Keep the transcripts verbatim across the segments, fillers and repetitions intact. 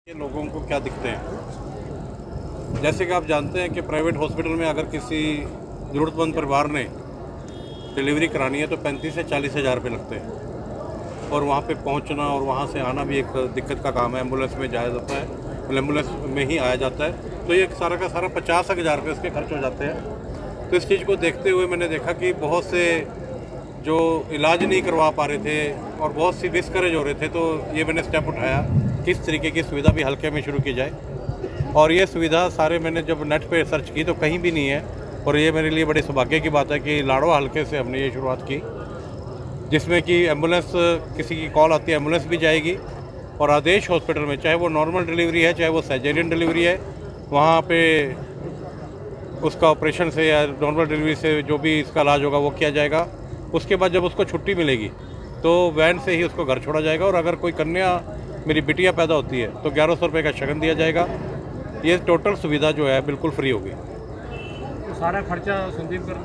ये लोगों को क्या दिखते हैं। जैसे कि आप जानते हैं कि प्राइवेट हॉस्पिटल में अगर किसी ज़रूरतमंद परिवार ने डिलीवरी करानी है तो पैंतीस से चालीस हज़ार रुपये लगते हैं और वहाँ पे पहुँचना और वहाँ से आना भी एक दिक्कत का काम है। एम्बुलेंस में जाया जाता है, एम्बुलेंस में ही आया जाता है, तो ये सारा का सारा पचास हज़ार रुपये इसके खर्च हो जाते हैं। तो इस चीज़ को देखते हुए मैंने देखा कि बहुत से जो इलाज नहीं करवा पा रहे थे और बहुत सी डिस्करेज हो रहे थे, तो ये मैंने स्टेप उठाया किस तरीके की सुविधा भी हल्के में शुरू की जाए। और ये सुविधा सारे मैंने जब नेट पे सर्च की तो कहीं भी नहीं है, और ये मेरे लिए बड़े सौभाग्य की बात है कि लाडवा हल्के से हमने ये शुरुआत की, जिसमें कि एम्बुलेंस, किसी की कॉल आती है एम्बुलेंस भी जाएगी। और आदेश हॉस्पिटल में चाहे वो नॉर्मल डिलीवरी है चाहे वो सर्जेरियन डिलीवरी है, वहाँ पे उसका ऑपरेशन से या नॉर्मल डिलीवरी से जो भी इसका इलाज होगा वो किया जाएगा। उसके बाद जब उसको छुट्टी मिलेगी तो वैन से ही उसको घर छोड़ा जाएगा, और अगर कोई कन्या मेरी बिटिया पैदा होती है तो ग्यारह सौ रुपये का शगन दिया जाएगा। ये टोटल सुविधा जो है बिल्कुल फ्री होगी। तो सारा खर्चा संदीप कर?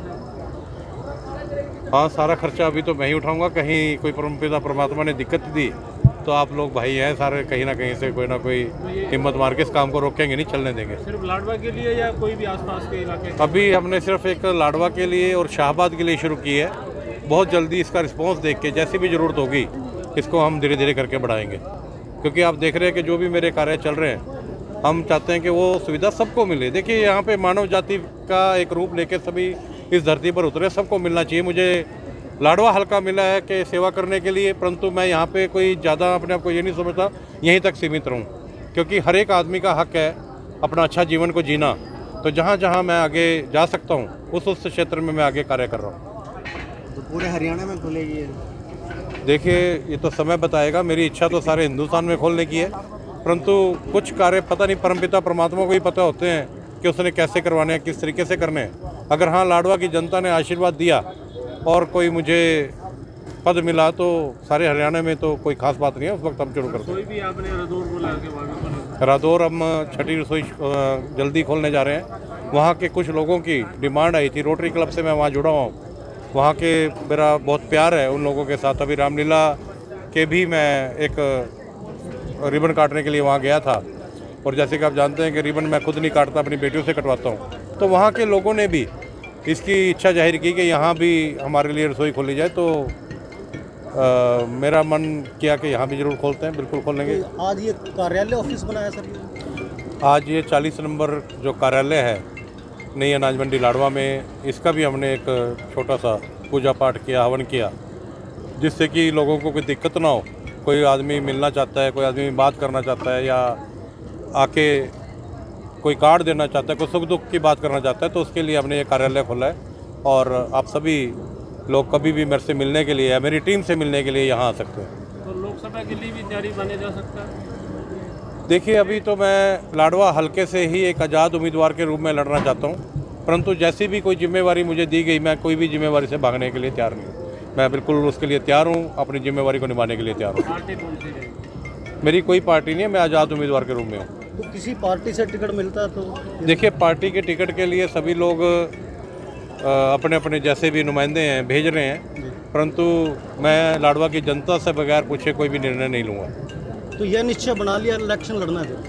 हाँ, सारा खर्चा अभी तो मैं ही उठाऊंगा। कहीं कोई परमपिता परमात्मा ने दिक्कत दी तो आप लोग भाई हैं सारे, कहीं ना कहीं से कोई ना कोई हिम्मत मार के इस काम को रोकेंगे नहीं, चलने देंगे। सिर्फ लाडवा के लिए या कोई भी आसपास के इलाके? अभी हमने सिर्फ एक लाडवा के लिए और शाहबाद के लिए शुरू की है। बहुत जल्दी इसका रिस्पॉन्स देख के जैसी भी ज़रूरत होगी इसको हम धीरे धीरे करके बढ़ाएंगे, क्योंकि आप देख रहे हैं कि जो भी मेरे कार्य चल रहे हैं हम चाहते हैं कि वो सुविधा सबको मिले। देखिए, यहाँ पे मानव जाति का एक रूप लेके सभी इस धरती पर उतरे, सबको मिलना चाहिए। मुझे लाडवा हल्का मिला है कि सेवा करने के लिए, परंतु मैं यहाँ पे कोई ज़्यादा अपने आप को ये नहीं समझता यहीं तक सीमित रहूँ, क्योंकि हर एक आदमी का हक है अपना अच्छा जीवन को जीना। तो जहाँ जहाँ मैं आगे जा सकता हूँ उस उस क्षेत्र में मैं आगे कार्य कर रहा हूँ। तो पूरे हरियाणा में खुलेगी? देखिए, ये तो समय बताएगा। मेरी इच्छा तो सारे हिंदुस्तान में खोलने की है, परंतु कुछ कार्य पता नहीं परमपिता परमात्मा को ही पता होते हैं कि उसने कैसे करवाने हैं, किस तरीके से करने हैं। अगर हाँ, लाडवा की जनता ने आशीर्वाद दिया और कोई मुझे पद मिला तो सारे हरियाणा में तो कोई खास बात नहीं है, उस वक्त हम शुरू करते हैं। भी आपने रादौर बोला के रादौर हम छठी रसोई जल्दी खोलने जा रहे हैं। वहाँ के कुछ लोगों की डिमांड आई थी, रोटरी क्लब से मैं वहाँ जुड़ा हुआ हूँ, वहाँ के मेरा बहुत प्यार है उन लोगों के साथ। अभी रामलीला के भी मैं एक रिबन काटने के लिए वहाँ गया था, और जैसे कि आप जानते हैं कि रिबन मैं खुद नहीं काटता, अपनी बेटियों से कटवाता हूँ। तो वहाँ के लोगों ने भी इसकी इच्छा जाहिर की कि यहाँ भी हमारे लिए रसोई खोली जाए, तो आ, मेरा मन किया कि यहाँ भी ज़रूर खोलते हैं, बिल्कुल खोलेंगे। तो आज ये कार्यालय ऑफिस बनाया सर? आज ये चालीस नंबर जो कार्यालय है नई अनाज मंडी लाडवा में, इसका भी हमने एक छोटा सा पूजा पाठ किया, हवन किया, जिससे कि लोगों को कोई दिक्कत ना हो। कोई आदमी मिलना चाहता है, कोई आदमी बात करना चाहता है, या आके कोई कार्ड देना चाहता है, कोई सुख दुख की बात करना चाहता है, तो उसके लिए हमने ये कार्यालय खोला है। और आप सभी लोग कभी भी मेरे से मिलने के लिए या मेरी टीम से मिलने के लिए यहाँ आ सकते हैं। तो लोकसभा के लिए भी तैयारी बने जा सकता है? देखिए, अभी तो मैं लाडवा हल्के से ही एक आज़ाद उम्मीदवार के रूप में लड़ना चाहता हूं, परंतु जैसी भी कोई जिम्मेवारी मुझे दी गई, मैं कोई भी जिम्मेवारी से भागने के लिए तैयार नहीं। मैं बिल्कुल उसके लिए तैयार हूं, अपनी जिम्मेवारी को निभाने के लिए तैयार हूं। पार्टी कौन सी है? मेरी कोई पार्टी नहीं है, मैं आज़ाद उम्मीदवार के रूप में हूँ। तो किसी पार्टी से टिकट मिलता तो? देखिए, पार्टी के टिकट के लिए सभी लोग अपने अपने जैसे भी नुमाइंदे हैं भेज रहे हैं, परंतु मैं लाडवा की जनता से बगैर पूछे कोई भी निर्णय नहीं लूँगा। तो यह निश्चय बना लिया इलेक्शन लड़ना है?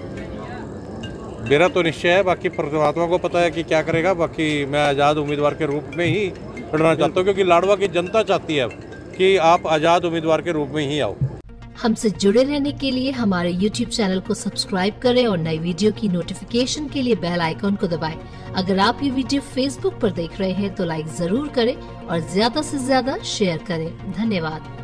मेरा तो निश्चय है, बाकी परमात्मा को पता है कि क्या करेगा। बाकी मैं आज़ाद उम्मीदवार के रूप में ही लड़ना चाहता हूँ, क्योंकि लाडवा की जनता चाहती है कि आप आज़ाद उम्मीदवार के रूप में ही आओ। हमसे जुड़े रहने के लिए हमारे यूट्यूब चैनल को सब्सक्राइब करें और नई वीडियो की नोटिफिकेशन के लिए बेल आइकॉन को दबाएं। अगर आप ये वीडियो फेसबुक पर देख रहे हैं तो लाइक जरूर करें और ज्यादा से ज्यादा शेयर करें। धन्यवाद।